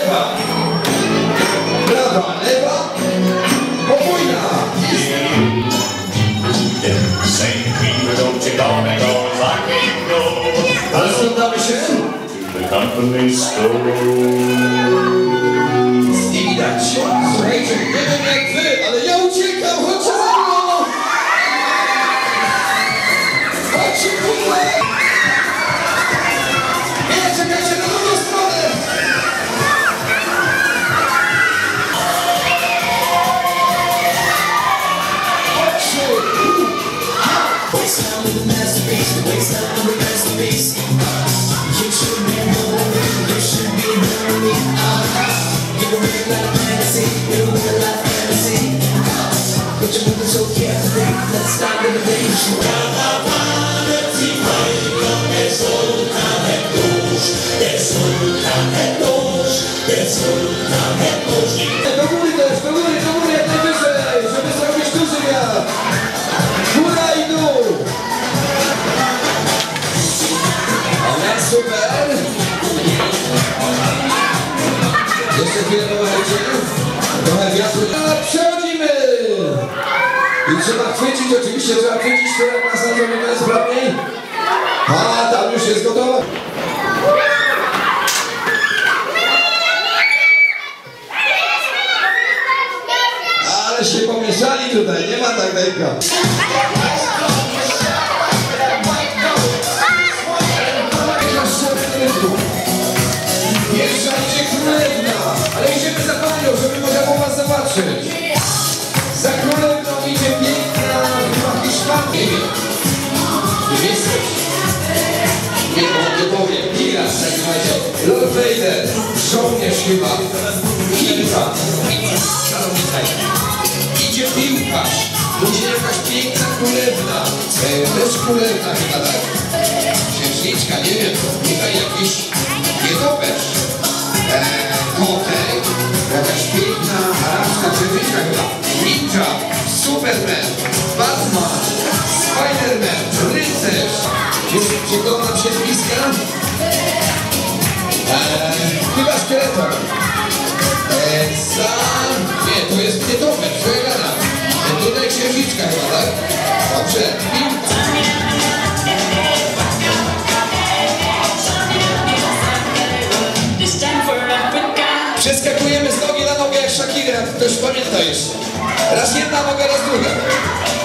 lewa. Prawa, lewa. Podwójna. Ale składamy się. Nie widać. Słuchajcie, nie wiem jak wy, ale ja uciekam, chodźcie za mną! Chodźcie, kurwa! Nie, czekajcie na drugą stronę! Chodźcie! Do góry też, do góry, jak najwyżej, żeby zrobić duży wiatr. Góra i dół. Ale super. Jeszcze chwilę pomagajcie. Trochę wiatru. Przechodzimy. I trzeba chwycić, oczywiście trzeba chwycić, jak nasadzony bezprawniej. A, tam już jest gotowa. Ale się pomieszali tutaj, nie ma tak lejka. Pierwsza idzie królewna, ale idziemy za panią, żeby można było was zobaczyć. Za królewną idzie piękna Hiszpanii. Nie jesteś? Nie powiem. Piras, tak macie. Lord Vader, żołnierz chyba. Kilka. Idzie piłkarz. Idzie jakaś piękna królewna. Też królewna chyba, tak? Księżniczka, nie wiem. Tutaj jakiś nietoperz. Kotek. Jakaś piękna arabska księżniczka chyba. Ninja. Superman. Batman. Spiderman. Rycerz. Już przyglądam się z bliska. Chyba szkieletor. Nie, to jest nietoperz, co ja gadam. Tutaj księżniczka chyba, tak? Dobrze. Przeskakujemy z nogi na nogę jak Shakira, ktoś pamięta jeszcze. Raz jedna noga, raz druga.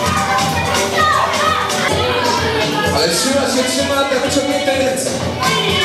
Ale trzyma, tak wyciągnięte ręce.